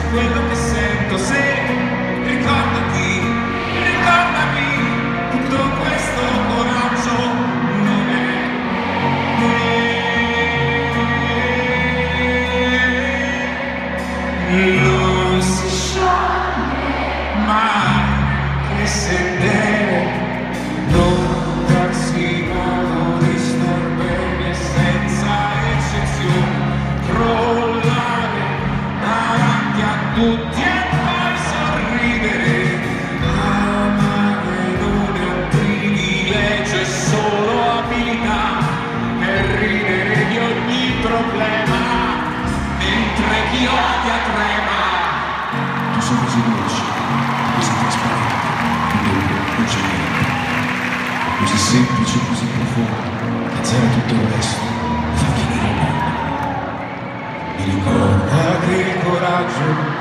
quello che sento, se ricordati, ricordami, tutto questo coraggio non è non si scioglie mai, che se deve non darsi modo di star bene senza eccezione, crollare davanti a tutti e poi sorridere. Amare non è un privilegio, è solo abilità, e ridere di ogni problema mentre chi odia trema. Tu sei così dolce, così trasparente, non c'è niente. Così semplice, così profondo, azzera tutto il resto, fa finire il mondo. Mi ricorda che il coraggio